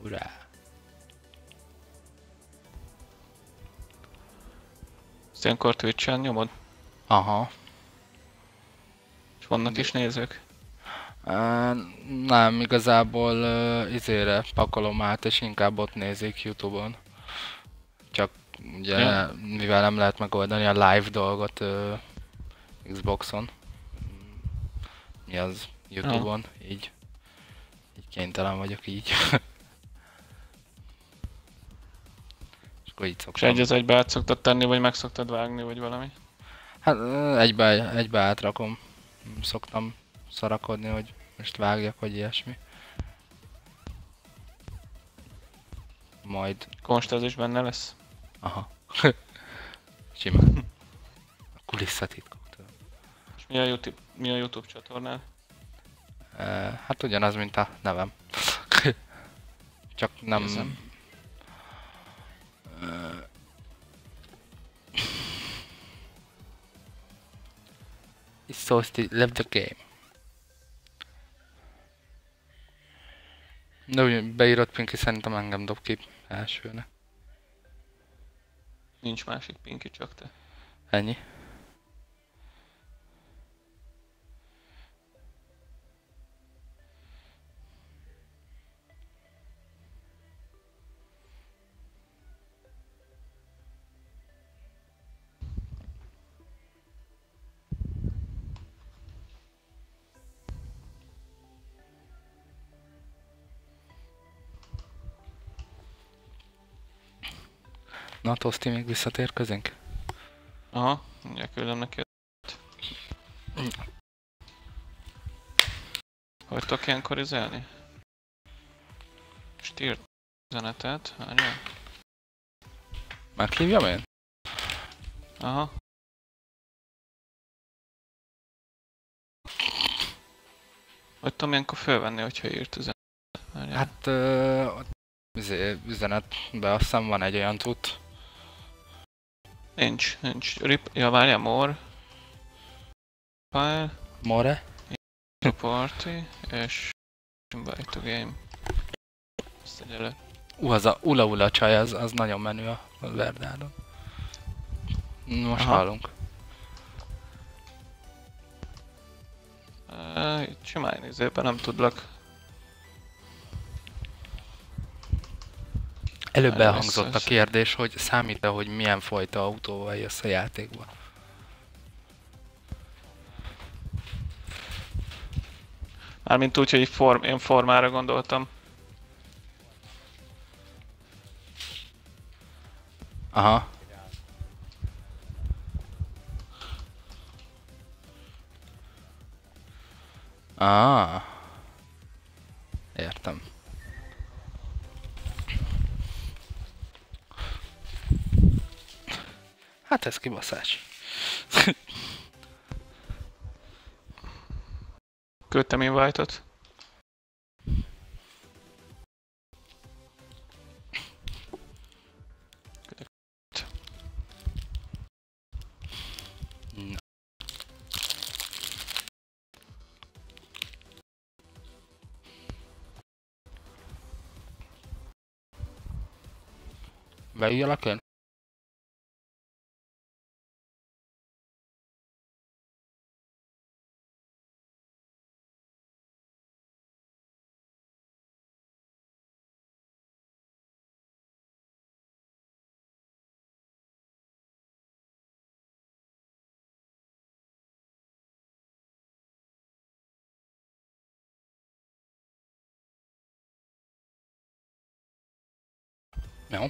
Urá! Ezt ilyenkor Twitch-en nyomod? Aha. És vannak is nézők? Nem, igazából izére pakolom át, és inkább ott nézik YouTube-on. Csak ugye, Ja. mivel nem lehet megoldani a live dolgot Xboxon, mi az YouTube-on, így kénytelen vagyok így. És akkor így És szoktam. egy az egybe át szoktad tenni, vagy meg szoktad vágni, vagy valami? Hát egybe átrakom. Nem szoktam szarakodni, hogy most vágjak, vagy ilyesmi. Majd... Konstaz is benne lesz? Aha. Simán. A kulisszatitkoktól. És mi a YouTube csatornád? Hát ugyanaz, mint a nevem. Csak nem... Érzem. It's so still left the game. De úgy beírott Pinky, szerintem engem dob ki elsőnek. Nincs másik Pinky, csak te. Ennyi. Na, Toszti még visszatér közénk? Aha, mindjárt küldöm neki. Hagytok ilyenkor izelni? Most írt üzenetet, várjál. Meghívjam én? Aha. Hogy tudom ilyenkor fölvenni, hogyha írt üzenetet. Várjál. Hát üzenetben azt hiszem van egy olyan tud. Nincs. Ja, várjál, more. File. More? Party. És invite to game. Ezt tegye le. Az a ula csaj, az nagyon menő a Verdádon. Most Aha. hallunk. Itt simán nézőben nem tudlak. Előbb Várjál, elhangzott a vissza. kérdés, hogy számít-e, hogy milyen fajta autóval jössz a játékba. Mármint úgy, hogy én formára gondoltam. Aha. Értem. Hát ez kibaszás. Küldtem invite-ot. Na. Beüljelek én? Jó.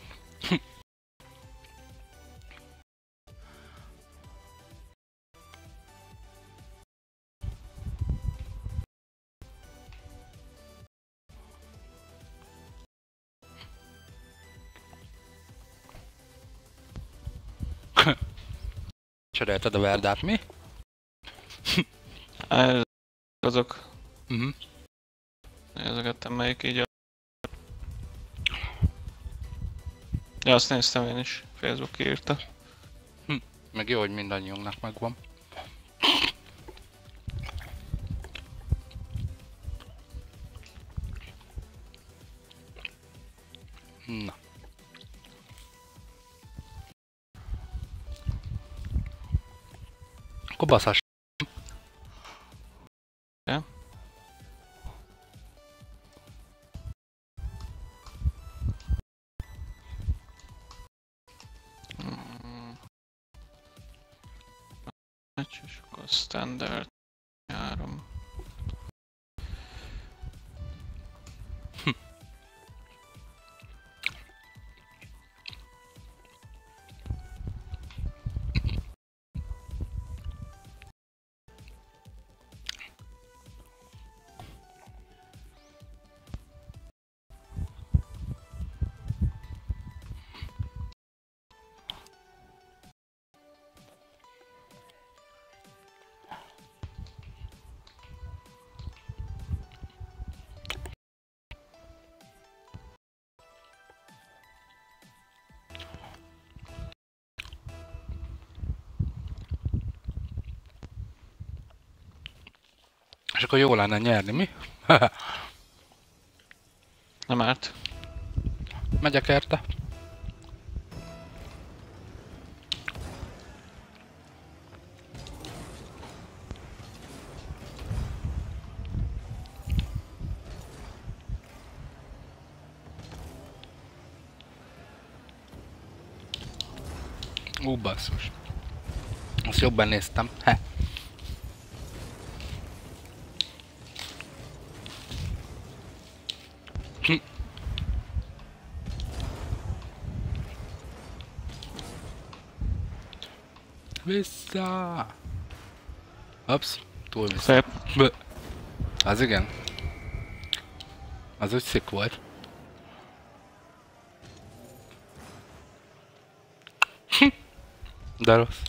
Cserélted a Verdát, mi? Azok. Mhm. Nézegettem melyik így a... Ja, azt néztem én is. Facebook írta. Meg jó, hogy mindannyiunknak megvan. Akkor baszás. Ja. És akkor standard 3. És akkor jó lenne nyerni, mi? Nem árt. Megyek érte. Basszus. Azt jobban néztem. He. Vissza! Ups, túl vissza. Szép. Az igen. Az úgy szik volt. De rossz.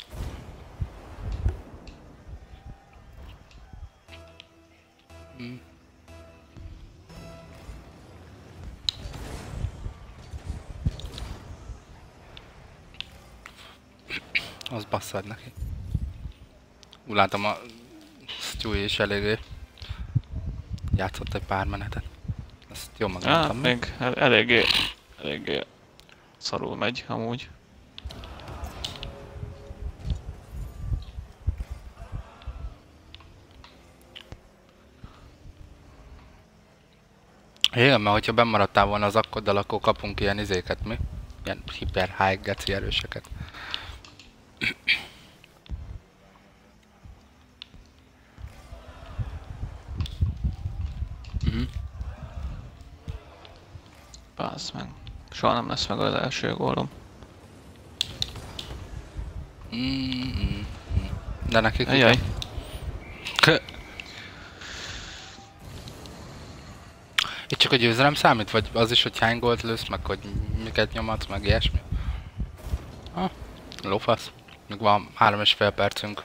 Az basszad neki. Úgy látom a Stewie is eléggé játszott egy pár menetet. Ezt jól megmondtam. Még eléggé szarul megy amúgy. Igen, mert hogyha bemaradtál volna az akkoddal, akkor kapunk ilyen izéket, mi? Ilyen hiper high geci erőseket. Bázd meg. Soha nem lesz meg az első gólom. De nekik Ajaj. Itt csak a győzelem számít? Vagy az is, hogy hány gólt lősz, meg hogy miket nyomadsz, meg ilyesmi? Ha, lófasz. Még van 3,5 percünk.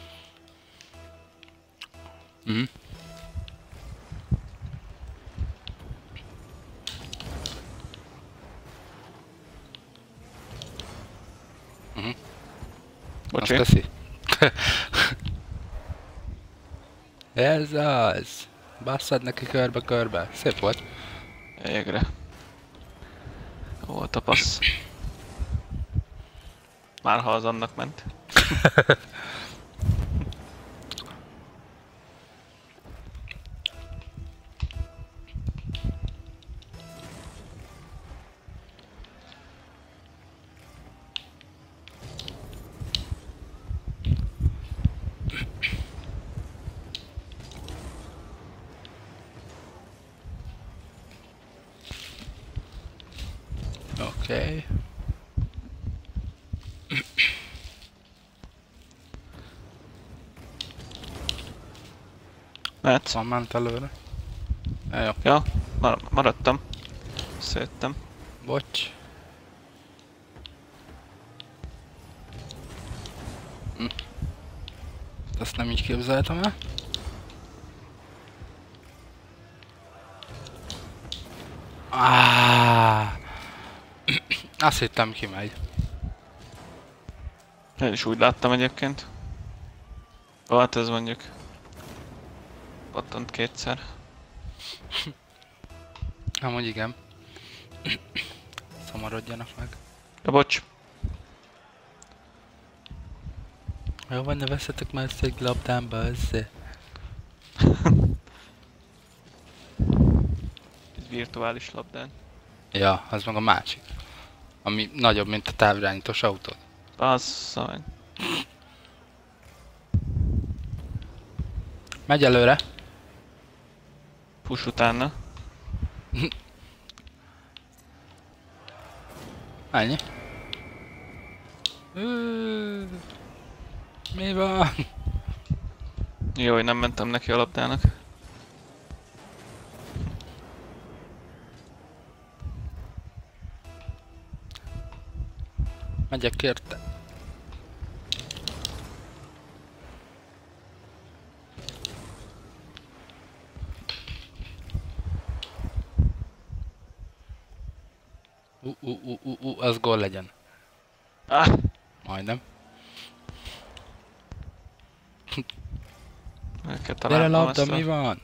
Azt Bocsi. köszi. Ez az. Basszad neki körbe-körbe. Szép volt. Égre. Jó volt a passz. Már ha az annak ment. Oké. Mehetsz? Van ment előre. Jó. Ja, maradtam. Széttem. Bocs. Ezt nem így képzeltem el. Azt hittem kimegy. Én is úgy láttam egyébként. Hát ez mondjuk pattant kétszer. Amúgy igen. Szomorodjanak meg. Ja, bocs. Jó van, ne veszetek már össze egy labdámba össze. Egy virtuális labdán. Ja, az meg a másik. Ami nagyobb, mint a távirányítós autód. Bassza meg. Megy előre. Push utána. Ennyi. Mi van? Jó, hogy nem mentem neki a labdának. Megyek érte. Az gól legyen. Ah! Majdnem. Meg kell Gyere találnom labda, ezt a... mi van?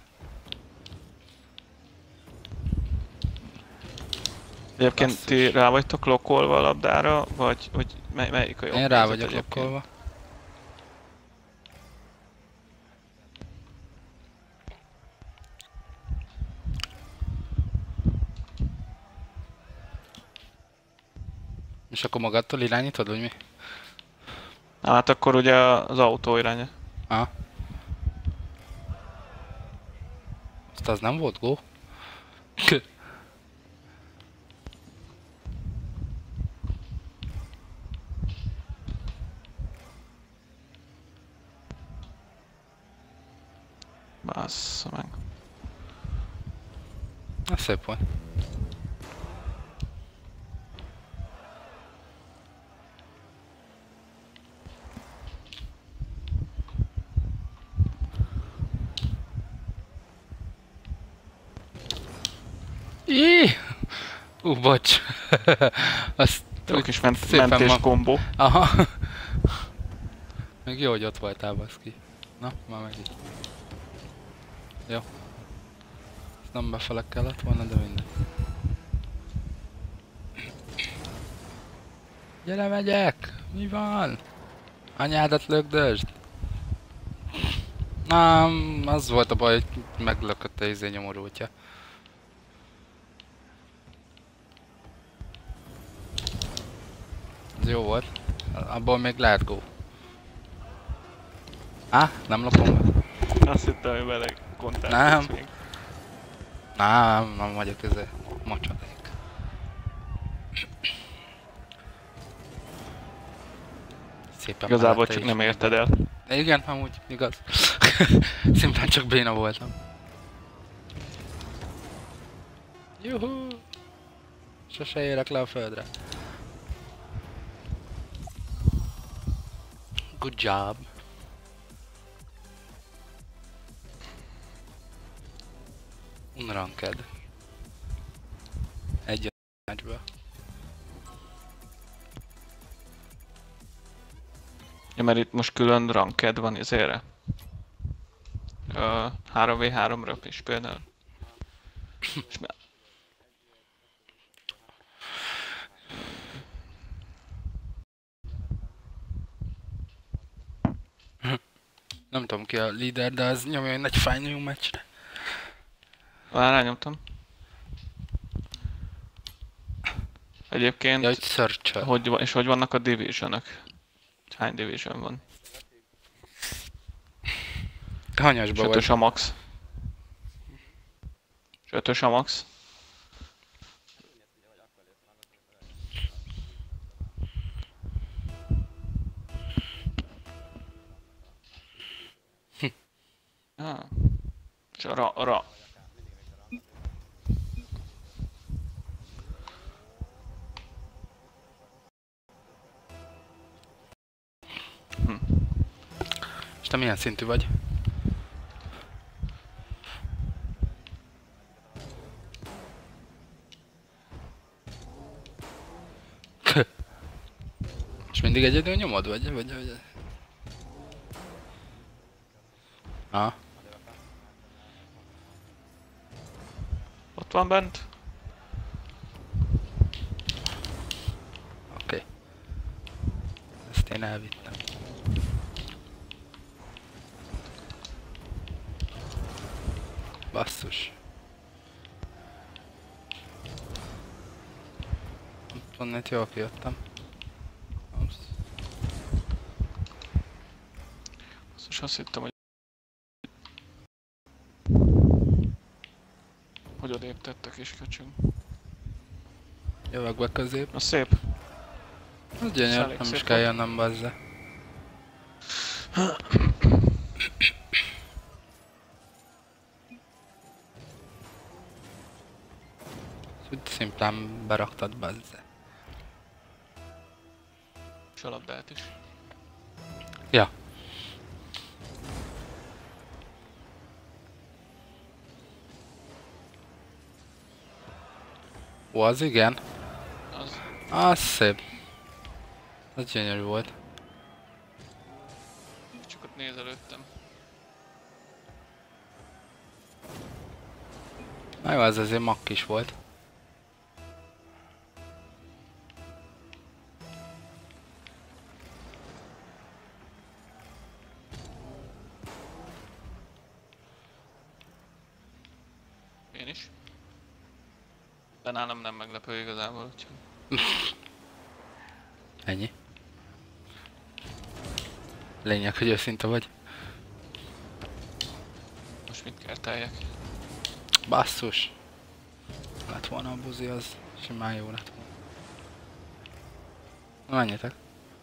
Egyébként ti rá vagytok lokkolva a labdára, vagy melyik a jobb? Én rá nézet vagyok egyébként? lokkolva. És akkor magadtól irányítod, vagy mi? Hát akkor ugye az autó iránya. Aha. Azt az nem volt gól? Bassza meg. Na szép volt. Bocs. Azt Jó kis szépen mentés ma... kombó. Aha. Még jó, hogy ott voltál, baszki. Na, már megint. Jó. Ezt nem befele kellett volna, de minden. Gyere, megyek! Mi van? Anyádat lögdösd! Nem, az volt a baj, hogy meglökött a izé nyomorultja. Ez jó volt. Abból még lehet go. Á, nem lopom meg. Azt hittem, hogy vele kontakt. Nem. Nem vagyok ezzel mocsadék. Szépen Igazából mellette csak is nem érted el. De igen, amúgy igaz. Szimplán csak béna voltam. Juhu! Sose érek le a földre. Good job. Unranked. Egy meccsből. Ja, mert itt most külön ranked van ezére. 3v3-ra is például. És Nem tudom ki a líder, de az nyomja egy fájnyú meccsre. Már rányomtam. Egyébként, Ja, hogy search-el. hogy vannak a divisionok? Hány division van? Hanyasba vagy? 5-ös a max. 5-ös a max. Ah. És a ra. És te milyen szintű vagy? És mindig egyedül nyomod, vagy? Ah. Ott van bent. Oké. Ezt én elvittem. Basszus. Onnét jól kijöttem. Ups. Basszus, azt hittem, hogy odébb tettek is köcsög. Jövök be közép. Na szép. Ez gyönyör, elég nem is szép kell volt. jönnöm bazza. Úgy szimplán beraktad bazza. És a labdát is. Ja. Ó, az igen. Az Az szép. Az gyönyörű volt. csak ott néz előttem. Na jó, az azért makk is volt. Én is. De nálam nem meglepő igazából, úgyhogy... Ennyi. Lényeg, hogy őszinte vagy. Most mit kerteljek? Basszus. Lett volna a buzi, az simán jó lett volna. Na, menjetek.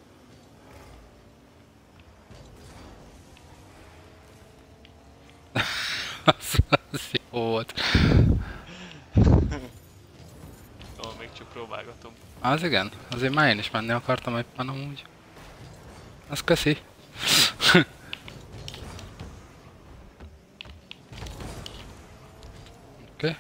az jó volt. Ó, még csak próbálgatom. Az igen, azért már én is menni akartam éppen amúgy. Az köszi. Oké.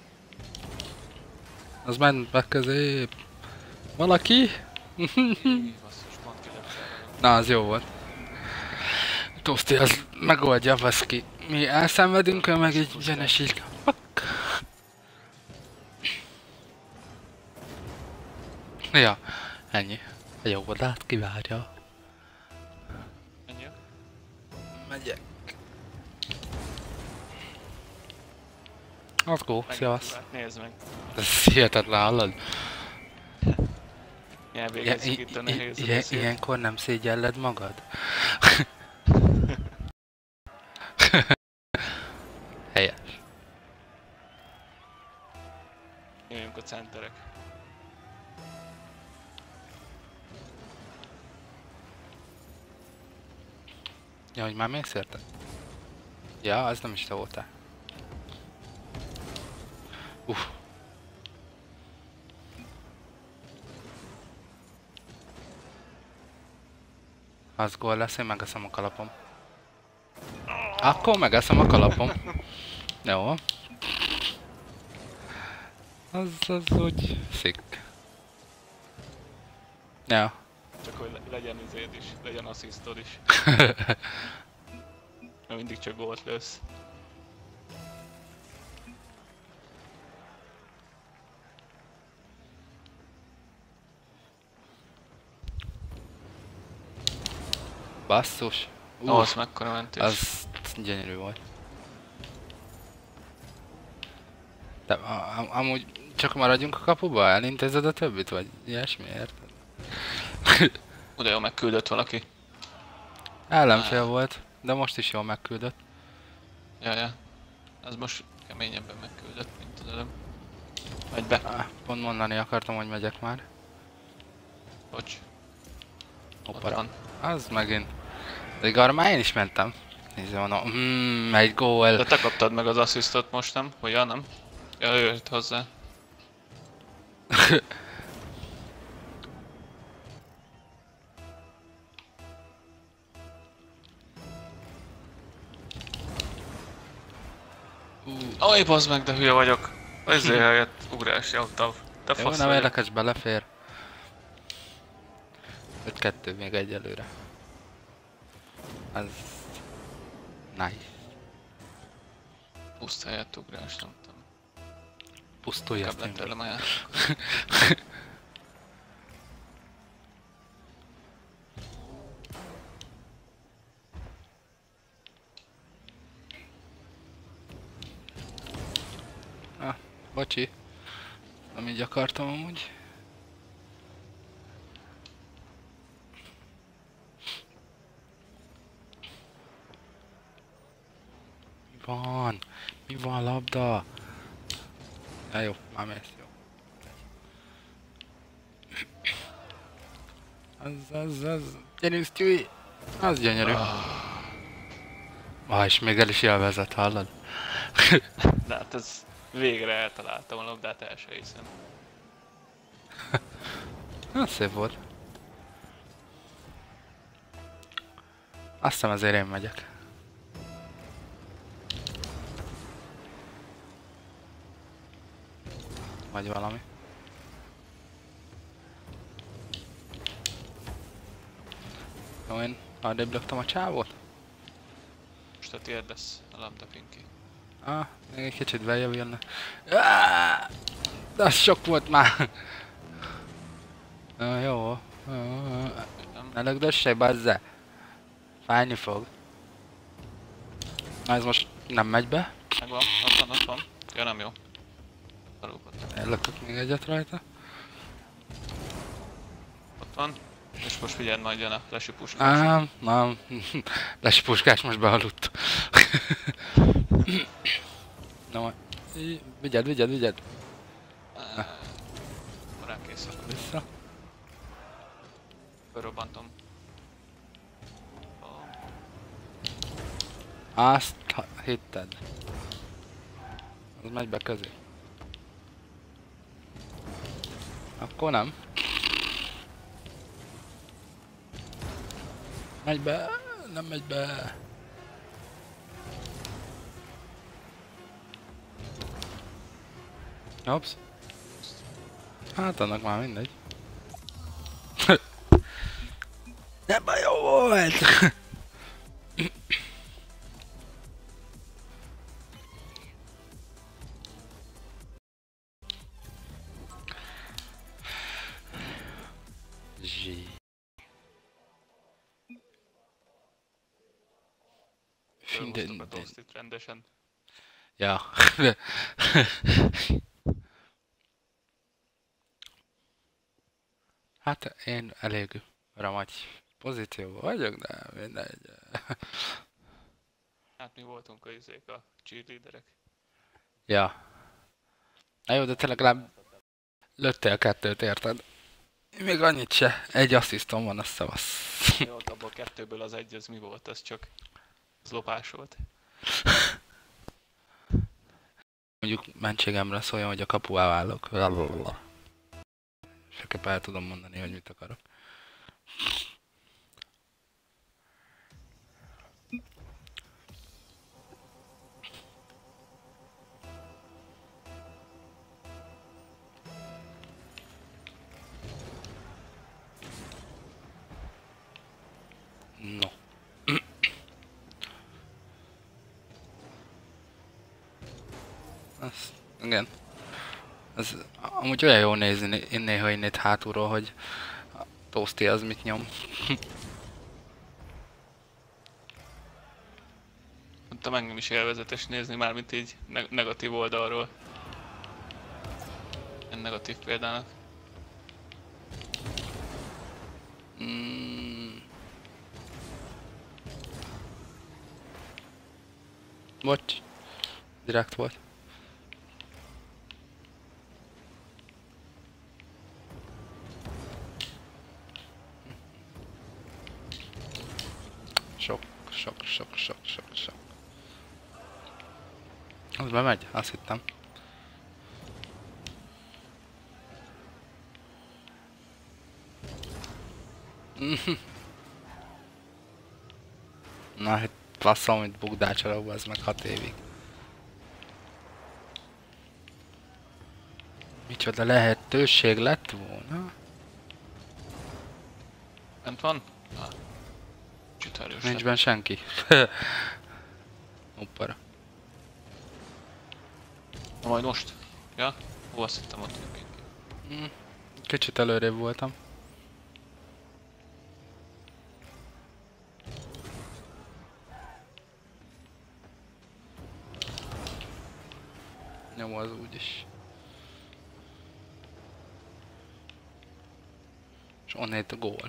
Az ment be közép. Valaki? Basszus, mondd ki lepszerre. Na, az jó volt. Toszti, az megoldja, baszki. Mi elszenvedünk, ő meg egy zsenesít. Ja, ennyi. A jó vadát kivárja. Ennyi? Megyek. Az go, szivasz. Nézd meg. Ez hihetetlen, hallod? Elvégezzük itt a nehéz Ilyenkor nem szégyelled magad? Helyes. Jöjjünk a centerek. Ja, hogy már mész érte? Ja, az nem is te voltál. Az gól lesz, én megeszem a kalapom. Akkor megeszem a kalapom. Jó. Az úgy szik. Ja. Csak hogy legyen izéd is, legyen asszisztod is. Mert mindig csak gólt lősz. Basszus. Az mekkora mentés. Az gyönyörű volt. De amúgy csak maradjunk a kapuba? Elintézed a többit? Vagy ilyesmi, érted? Oda jól megküldött valaki. Ellenfél volt, de most is jól megküldött. Ja. Ez most keményebben megküldött, mint az előbb. Megy be. Pont mondani akartam, hogy megyek már. Bocs. Hoppara. Ott van. Az megint. De arra már én is mentem. Nézd, mondom, egy gól. De te kaptad meg az asszisztot most, nem? Vagy ja, nem? Ja, ő jött hozzá. Aj, bazd meg, de hülye vagyok. Ezért helyett ugrás, jó, tav. Te Jó, fasz nem vagy. érdekes, belefér. 5-2 még egyelőre. Az... Nice. Puszt helyett ugrás, nem tudom. Pusztulj Inkább ezt lett tőlem a játék. Bocsi. Nem így akartam amúgy. Mi van? Mi van labda? Ja, jó, már mész, jó. Az. Gyerünk, Stewie! Az gyönyörű. És még el is élvezett, hallod? De hát ez végre eltaláltam a labdát, el se hiszem. Szép volt. Azt hiszem ezért én megyek. Vagy valami. Jó, én arrébb löktem a csávót. Most a tiéd lesz a labda, Pinky. Még egy kicsit beljebb jönne. De az sok volt már. Jó. Ne lögdössek, bazze. Fájni fog. Na ez most nem megy be. Megvan, ott van. Ja, nem jó. Belúgott. Ellökök még egyet rajta. Ott van. És most figyeld, majd jön a lesipuskás. Nem. Lesipuskás most bealudt. Na majd. Vigyed. Rákészül. Vissza. Fölrobbantom. Azt hitted. Az megy be közé. Akkor nem. Megy be, nem megy be. Hops. Hát annak már mindegy. Nem baj, jó volt! Zsí. Fölhoztuk a toastit rendesen. Ja. Hát én elég ramagy pozícióban vagyok, de mindegy. Hát mi voltunk a cheerleaderek. Ja. Na jó, de te legalább lőttél 2-t, érted? Még annyit se. Egy asszisztom van, a szavasz. Jó, abból 2-ből az egy, az mi volt? Az csak... Az lopás volt. Mondjuk mentségemre szóljon, hogy a kapuvá válok. Csak el tudom mondani, hogy mit akarok. No. Igen. Ez amúgy olyan jó nézni néha innét hátulról, hogy a Toasty az mit nyom. Mondtam, engem is élvezetes nézni, mármint így negatív oldalról. Ilyen negatív példának. Bocs. Direkt volt. Sok. Az bemegy? Azt hittem. Na hát passzol, mint bugdácsalóba, ez meg 6 évig. Micsoda lehetőség lett volna? Bent van? Csütörős. Nincs benne senki. Hoppara. Na majd most? Ja? Ó, azt hittem ott még. Kicsit előrébb voltam. Nyom az úgyis. És onnét a gól.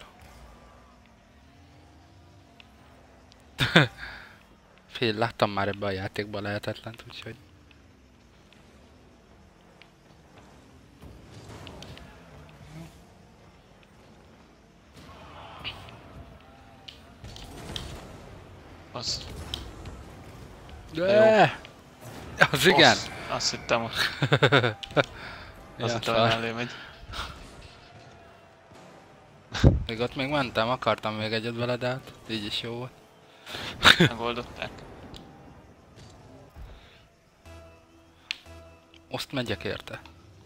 Fél, láttam már ebbe a játékban lehetetlent, úgyhogy... Az. De! Az igen! Azt hittem, Ja, az itt olyan elé megy. Még ott még mentem, akartam még egyet vele, de hát így is jó volt. Megoldották. Azt megyek érte.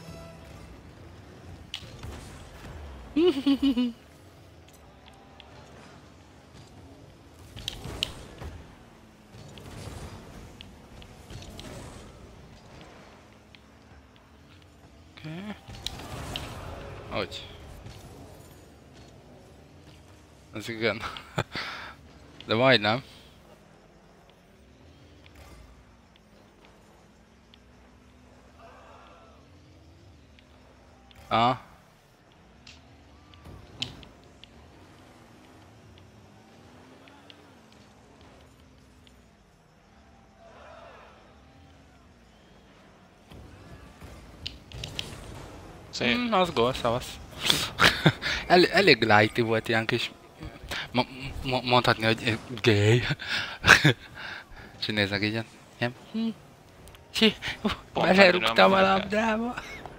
Oké. Hogy? Az igen. De majdnem. Ah. Szép. Az gól, szavasz. Elég lighty volt ilyen kis... mondhatni, hogy gay. És így néznek így ilyen... Belerúgtam a labdába.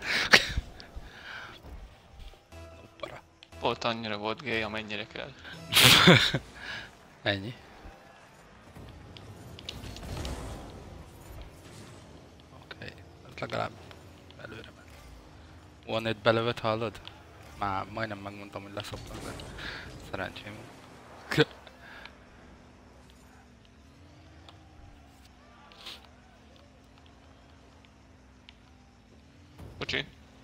Volt annyira volt gay, amennyire kell. Ennyi. Oké, ez legalább előre ment. Van egy belövött, hallod? Már majdnem megmondtam, hogy leszoptam, de szerencsém van. Bocsi.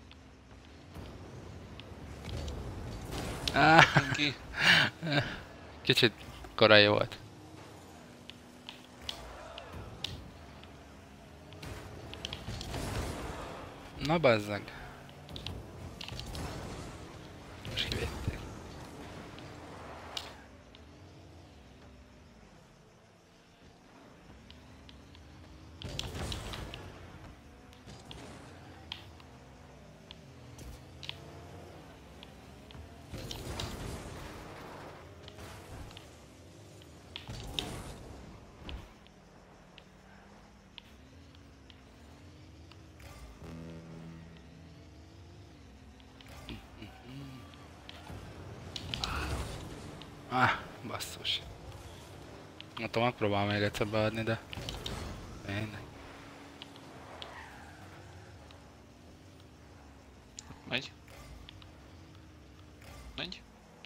Ki? Kicsit korai volt. Na bazzeg. Most kivédték. Basszus. Mondtam, megpróbálom még egyszer beadni, de... Tényleg. Megy. Megy.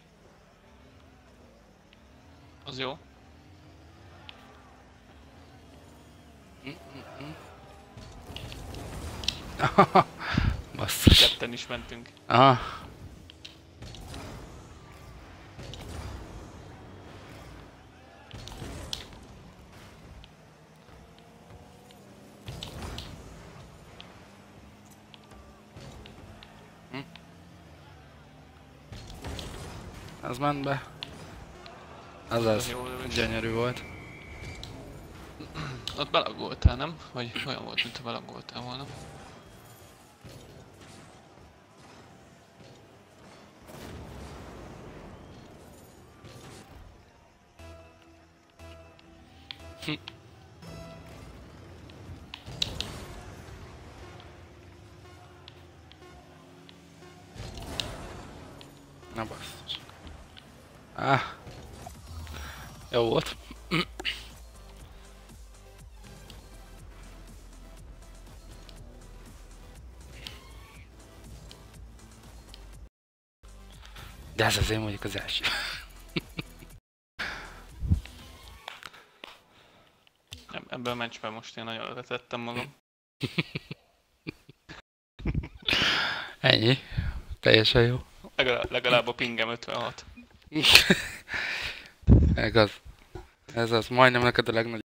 Az jó. Basszus. Ketten is mentünk. Ah. Az ment be. Az gyönyörű volt. Ott belagoltál, nem? Vagy olyan volt, mintha belagoltál volna. Na basszus. Ah. Jó volt. De ez azért mondjuk az első. Ebben a meccsben most én nagyon letettem magam. Ennyi. Teljesen jó. Legalább a pingem 56. Igaz. Ez az, majdnem neked a legnagyobb.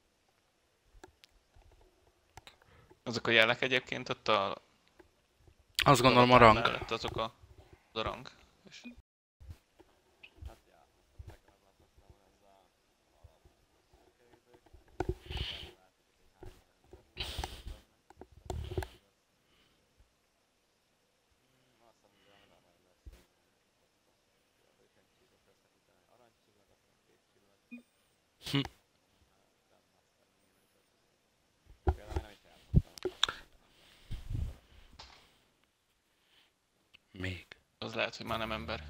Azok a jelek egyébként ott a Azt gondolom a rang. Mellett azok a rang. És Még. az lehet, hogy már nem ember.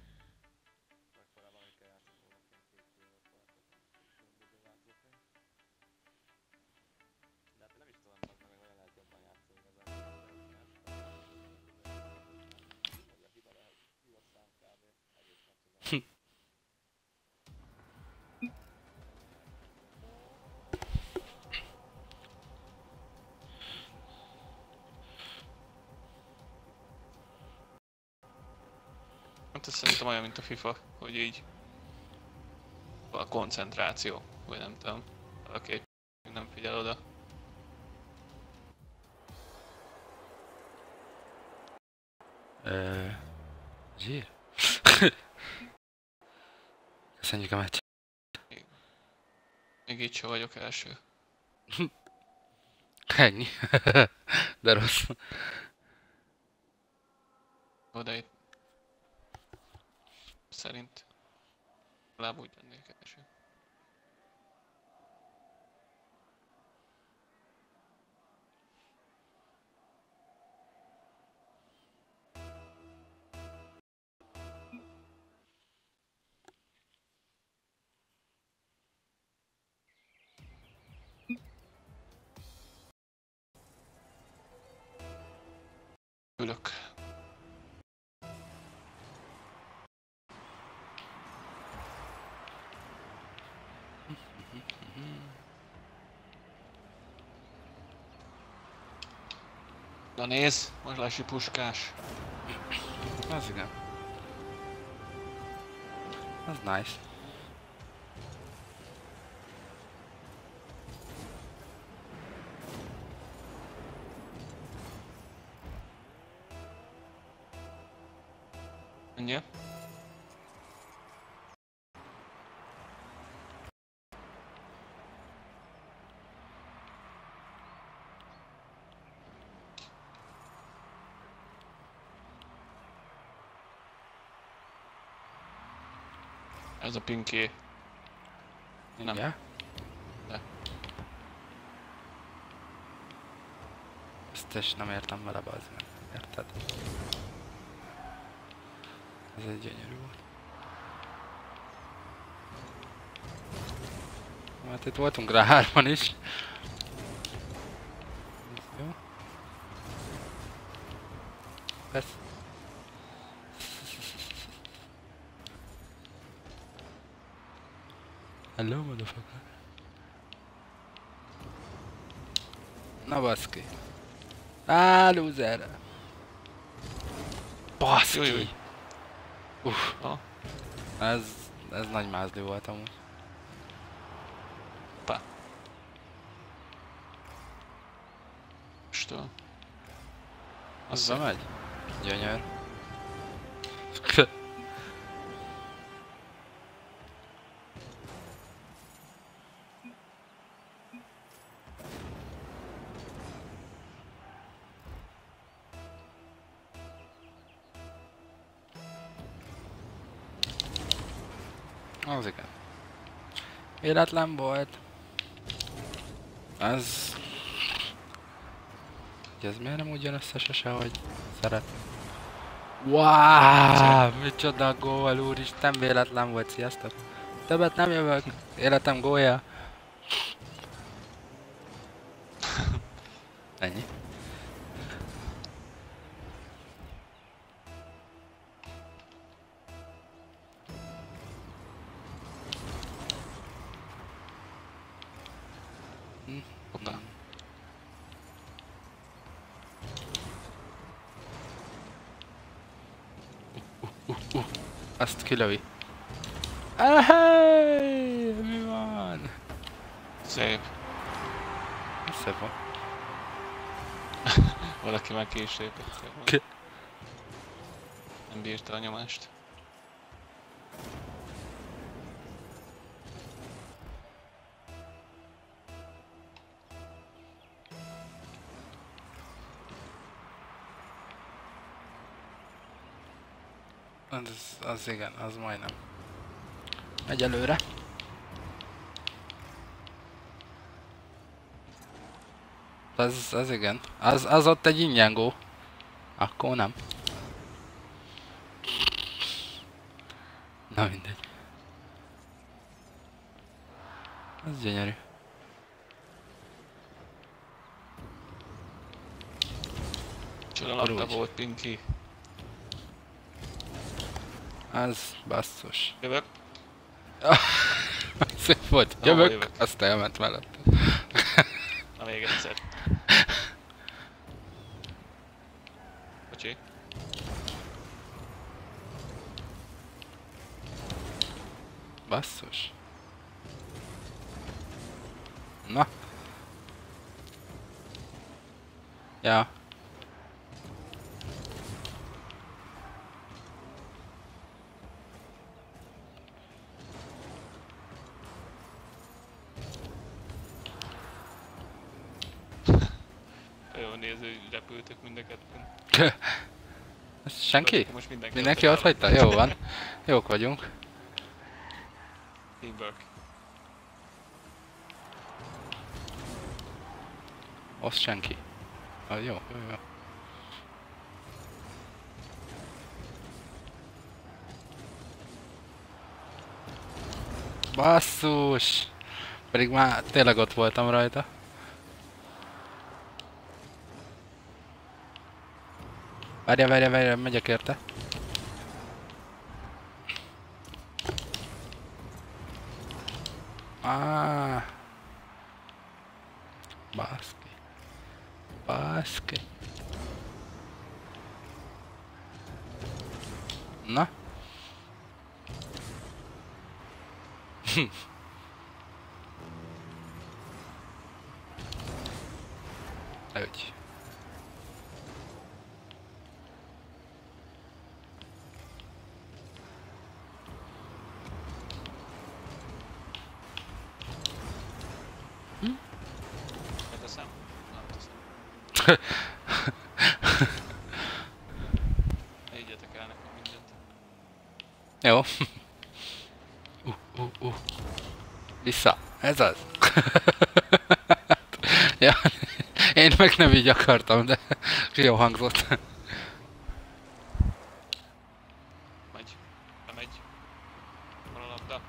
Hát ez szerintem olyan, mint a FIFA, hogy így a koncentráció, vagy nem tudom, valaki nem figyel oda. Zsír? Köszönjük a meccs. Még így sem vagyok első. Ennyi. De rossz. Oda itt szerint legalább úgy lennék első. Ülök. Na nézd, most lesz egy puskás. Az igen. Az nice. Ennyi? Ez a pinké. Nem. Ja? De. Ezt is nem értem vele, bazd meg. Érted? Ez egy gyönyörű volt. Hát itt voltunk rá hárman is. Jó. Persze. Hello, motherfucker. Na baszki. Á, loser. Baszki. Jújjúj. Uff. Ha? Ez nagy mázli volt amúgy. Pa. Stől. Az bemegy? Gyönyör. Az igen. Életlen volt. Ez... Ugye ez miért nem úgy jön össze sose, hogy szeretném? Wow, micsoda gól, úristen, véletlen volt, sziasztok. Többet nem jövök, életem gólja. Ennyi. Hoppá. Azt kilövi. Hey, mi van? Szép. Szép van. Valaki már ki is lépett. Nem bírta a nyomást. Az igen, az majdnem. Megy előre. Az igen. Az ott egy ingyángó. Akkor nem. Na mindegy. Ez gyönyörű. Csoda volt Pinky. Az basszus. Jövök. Szép volt. Jövök, azt elment mellett. Na még egyszer. Bocsi. Basszus. Na. Ja. Jó néző, repültök mind a ketten. Senki? Most Mindenki ott hagyta? Jó van. Jók vagyunk. Teamwork. Azt senki. Ah, jó. Basszus! Pedig már tényleg ott voltam rajta. Várja, megyek érte. Baszki. Na? Úgy. Beteszem? Nem teszem. Egyetek el nekem mindent. Jó. Vissza. Ez az. Ja, én meg nem így akartam, de jó hangzott. Megy. Bemegy. Van a labda.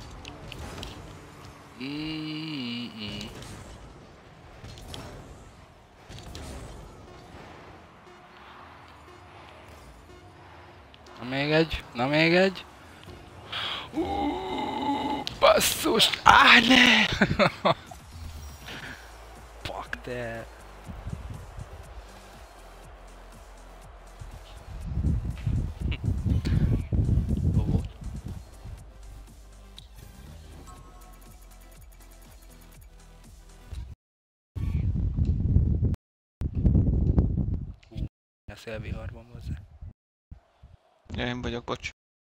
Na még egy. Basszus! Ne! Fuck that. A szélviharban hozzá. Ja, én vagyok, bocs.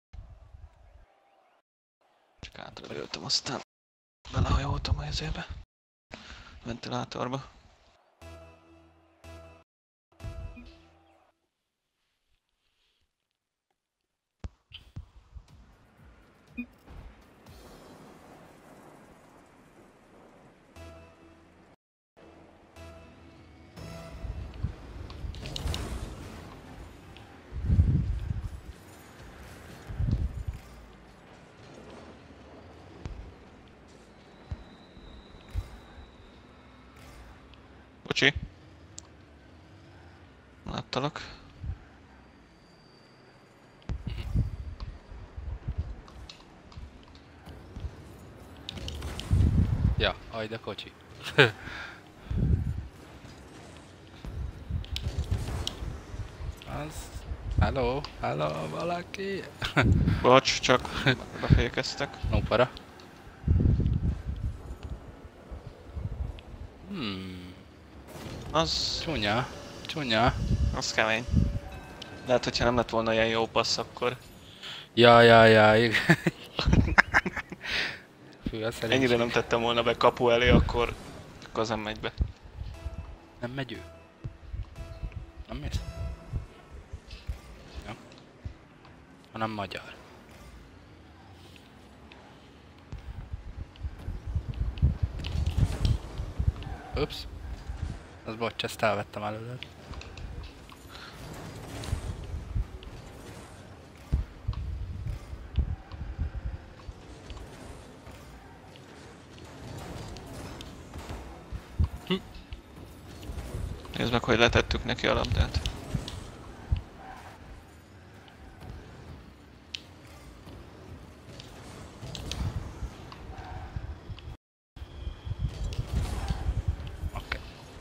Csak átradőltem, aztán belehajoltam a ezébe. Ventilátorba. Bocsi. Láttalak. Ja, ajd a kocsi. Az... Hello, valaki? Bocs, csak befékeztek. No para. Az... Csúnya Csúnya. Az kemény. Lehet, hogyha nem lett volna ilyen jó passz, akkor Ja, igen. Fű, a szerencsé. ennyire nem tettem volna be kapu elé, akkor az nem megy be. Nem megy ő? Nem mész? Jó. Hanem magyar. Ups. Az bocs, ezt elvettem előled. Nézd meg, hogy letettük neki a labdát. Oké.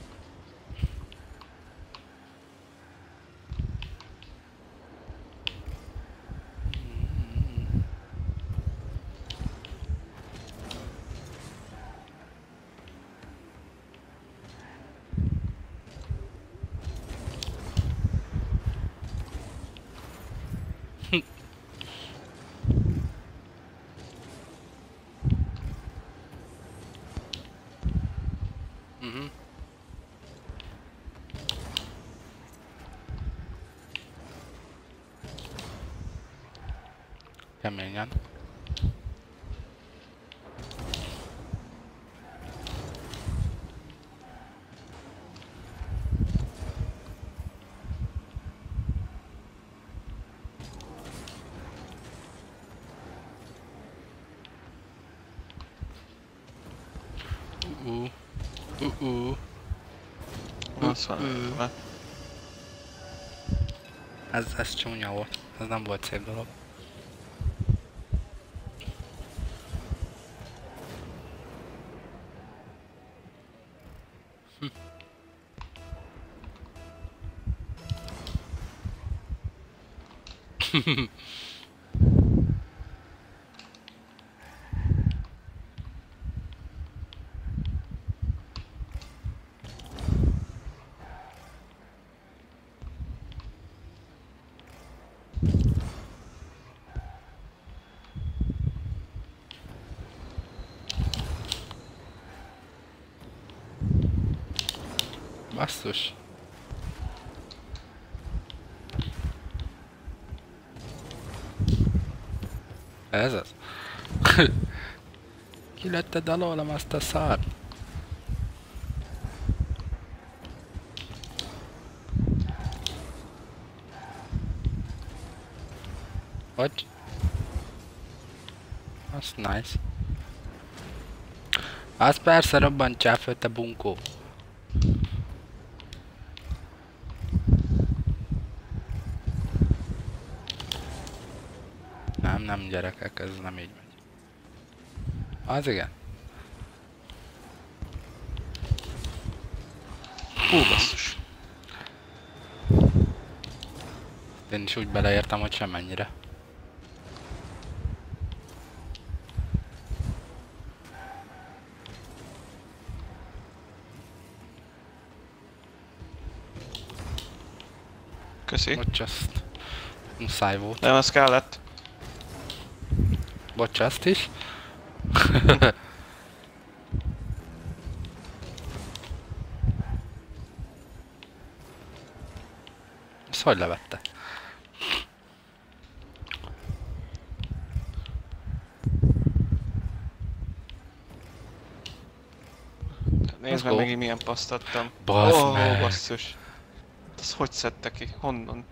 Mhm. Keményen. Uh-uh. Uh-uh. Az van. Ez csúnya volt. Ez nem volt szép dolog. Basszus. Ez az? Ki letted alólam azt a szar? Hogy? Az nice. Az persze robbantsál föl, te bunkó. Nem gyerekek, ez nem így megy. Az igen. Hú, basszus. Én is úgy beleértem, hogy semmennyire. Köszi. Bocs, azt muszáj volt. Nem, az kellett. Bocs, azt is. Ezt hogy levette? Nézd meg megint milyen paszt adtam. Bassz meg. Basszus. Ez hogy szedte ki? Honnan?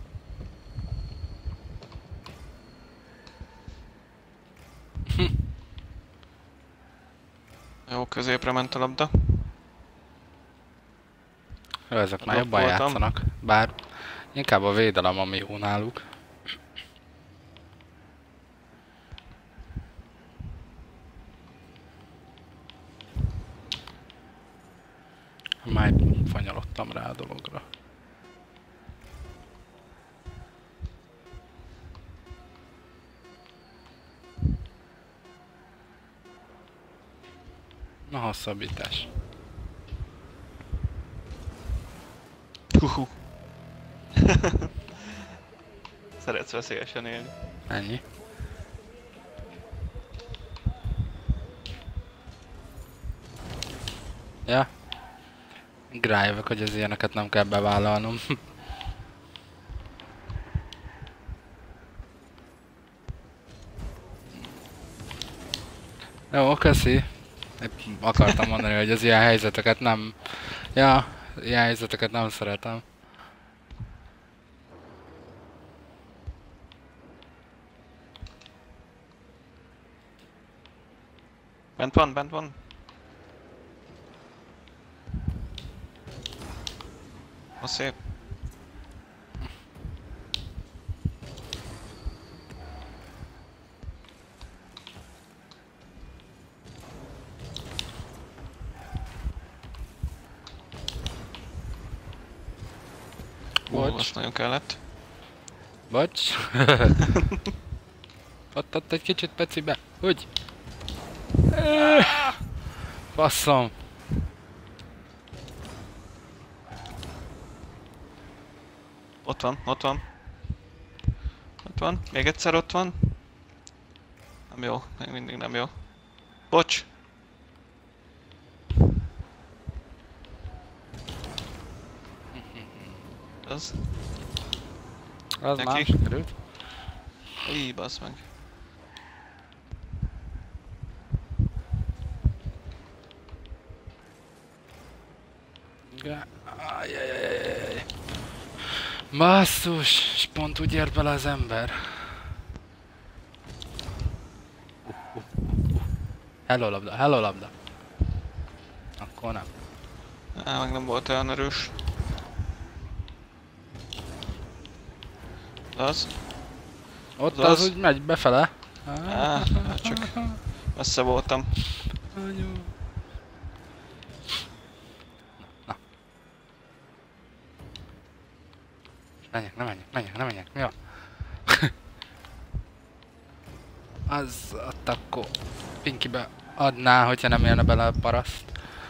Jó, középre ment a labda. Jó, ezek már jobban Voltam. játszanak. Bár inkább a védelem, ami jó náluk. Már fanyalodtam rá a dologra. Na, hosszabbítás. Huhu. Szeretsz veszélyesen élni. Ennyi. Ja. Rájövök, hogy az ilyeneket nem kell bevállalnom. Jó, köszi. Épp akartam mondani, hogy az ilyen helyzeteket nem... Ja, ilyen helyzeteket nem szeretem. Bent van, bent van. A szép. Bocs. Azt nagyon kellett. Bocs. Ott egy kicsit pecibe. Úgy. Basszom. Ott van, ott van. Ott van, még egyszer ott van. Nem jó, még mindig nem jó. Bocs! Az... Az Neki. már sikerült. Így, bassz meg. Ajajajajaj. Basszus, és pont úgy ért bele az ember. Hello labda, hello labda. Akkor nem. Á, meg nem volt olyan erős. Az? Ott Az. az úgy megy befele. Á, csak messze voltam. Anyu. Na. Menjek, ne menjek, mi van? Az ott akkor Pinkybe adná, hogyha nem jönne bele a paraszt.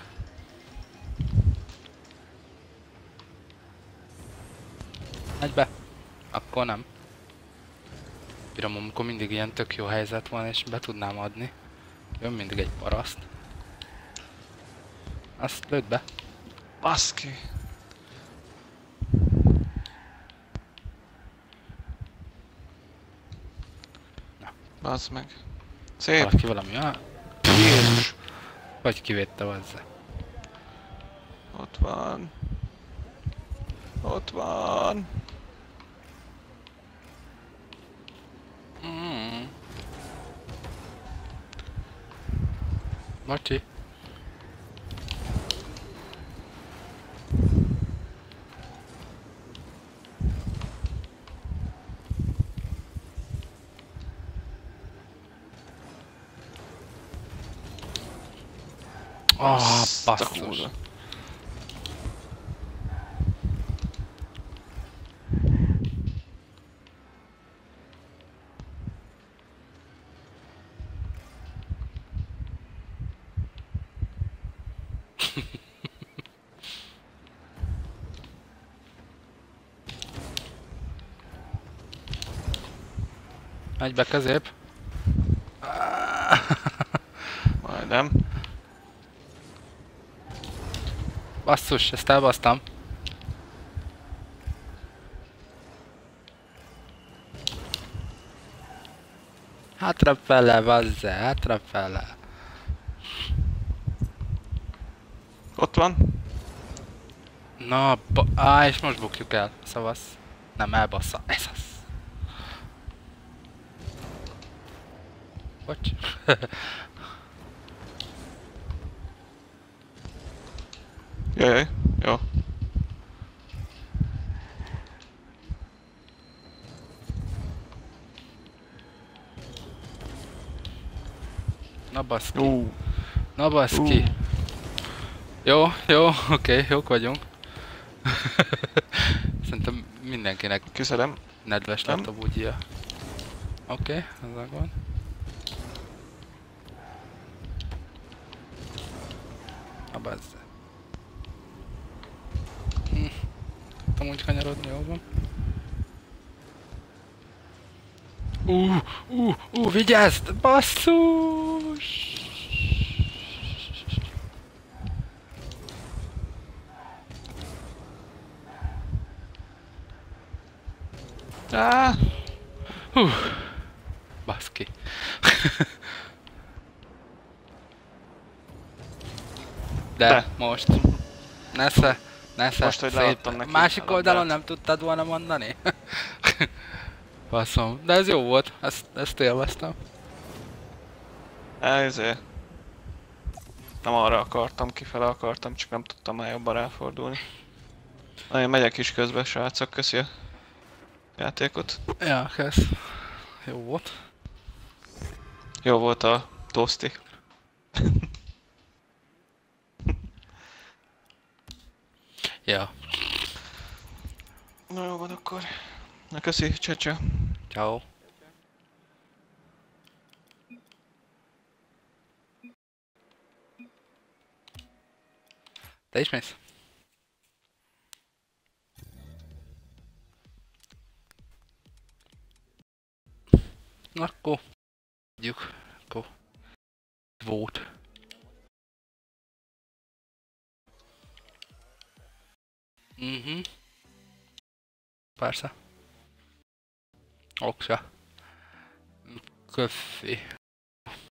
Megy be. Akkor nem. Bírom, amikor mindig ilyen tök jó helyzet van, és be tudnám adni. Jön mindig egy paraszt. Azt lőd be. Baszki! Na. Bazd meg. Szép! Valaki valami, Jézus! vagy kivédte hozzá. Ott van. Ott van. Bocsi. Azt a basszus. kurva. Megy be közép. Majdnem. Basszus, ezt elbasztam. Hátrafele, bazze, hátrafele. Ott van. Na, és most bukjuk el. Szavasz. Nem, elbassza. Ez az. Bocs. Jaj, jó. Na baszki. Na baszki. Jó, oké, jók vagyunk. Szerintem mindenkinek Küszedem. nedves lett a bugyja. Oké, ez a gond. Na bazze. akartam úgy kanyarodni, jó van. Vigyázz! Basszus! Baszki. De most. Nesze. Most, hogy leadtam neki. Másik oldalon nem tudtad volna mondani? Baszom. De ez jó volt. Ezt élveztem. Ezért. Nem arra akartam, kifele akartam, csak nem tudtam már jobban ráfordulni. Na, én megyek is közben, srácok, köszi a játékot. Ja, kösz. Jó volt. Jó volt a toszti. Ja. Na jó van akkor. Na köszi, csá. Ciao. Te is mész? Akkor adjuk. Akkor volt. Persze. Oksa. Köszi.